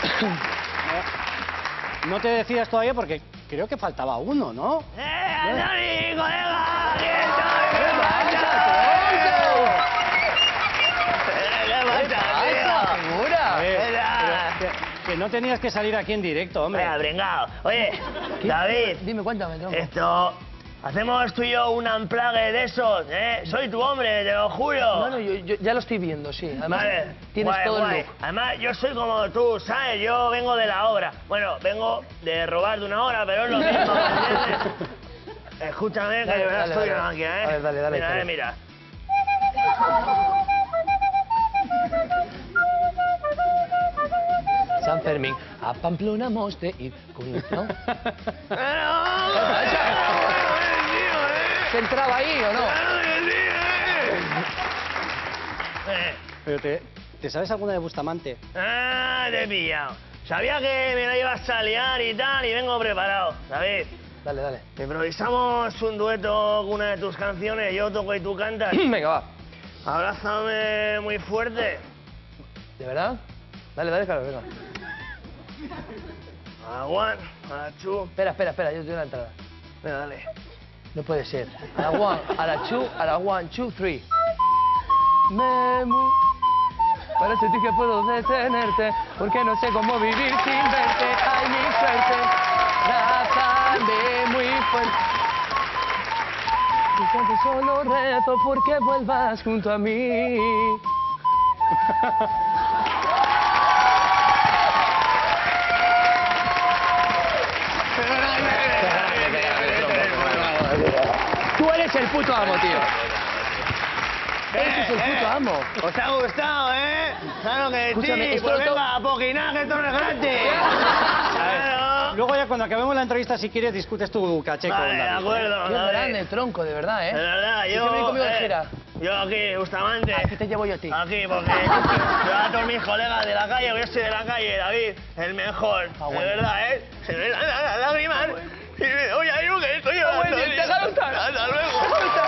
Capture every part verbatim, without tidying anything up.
No, no te decías todavía porque creo que faltaba uno, ¿no? ¡Eh, Antoni, colega! ¡Aquí estoy! ¿Qué pasa, ¿Qué pasa, tío? figura? ¿Qué tal? Que, que no tenías que salir aquí en directo, hombre. Venga, brengado. Oye, David. Dime, cuéntame, tronco. Esto... Hacemos tú y yo un unplague de esos, ¿eh? Soy tu hombre, te lo juro. No, no, yo, yo ya lo estoy viendo, sí. Además, Vale, tienes guay, todo guay. el look. Además, yo soy como tú, ¿sabes? Yo vengo de la obra. Bueno, vengo de robar de una hora, pero es lo mismo, ¿me entiendes? Escúchame, que Dale, yo verás dale, estoy dale. una máquina, ¿eh? A ver, dale, dale, Mira, dale. eh, mira. San Fermín, a Pamplona hemos de ir con... ¿No? ¿Se entraba ahí o no? Eh, Pero te, ¿te sabes alguna de Bustamante? Ah, te he pillado. Sabía que me la ibas a liar y tal, y vengo preparado, ¿sabes? Dale, dale. Improvisamos un dueto con una de tus canciones, yo toco y tú cantas. Venga, va. Abrázame muy fuerte. ¿De verdad? Dale, dale, claro, venga. A la one, a la two. Espera, espera, espera, yo te doy la entrada. Venga, dale. No puede ser. A la one, a la two, a la one, two, three. Me mu... Para sentir que puedo detenerte, porque no sé cómo vivir sin verte. Ay, mi suerte, abrázame muy fuerte. Y entonces solo rezo porque vuelvas junto a mí. Tú eres el puto amo, tío. Ese es el puto amo. ¿Os ha gustado, eh? Claro que Escúchame, sí. esto Pues lo to- venga, a poquinar, que esto no es gratis. Claro. Luego ya cuando acabemos la entrevista, si quieres, discutes tu caché con Vale, de David, ¿eh? acuerdo. Qué David. grande, tronco, de verdad, De ¿eh? verdad, Tienes yo... que venir conmigo de eh, gira. Yo aquí, Bustamante. Aquí te llevo yo a ti. Aquí, porque yo a todos mis colegas de la calle, porque yo soy de la calle, David, el mejor. Ah, De bueno. verdad, ¿eh? Se me dan las lágrimas. Y me doy ahí un que estoy Ah, bueno, llorando. tío. déjalo estar. Hasta luego.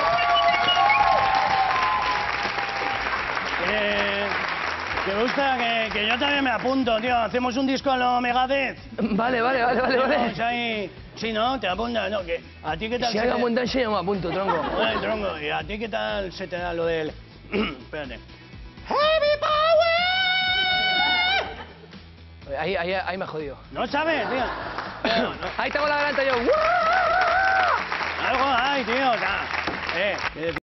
Eh, ¿Te gusta? Que, que yo también me apunto, tío. Hacemos un disco a lo Megadeth. Vale, vale, vale, vale, vale. Vamos ahí. Sí, ¿no? Te apuntas, ¿no? Que, ¿A ti qué tal Si se haga te... buen dance, yo me apunto, tronco. Ay, tronco, ¿y a ti qué tal se te da lo del... Espérate. Ahí, ahí, ahí me ha jodido. ¿No sabes, tío? No, no. Ahí tengo la garganta yo. Algo hay, tío. o sea, Eh,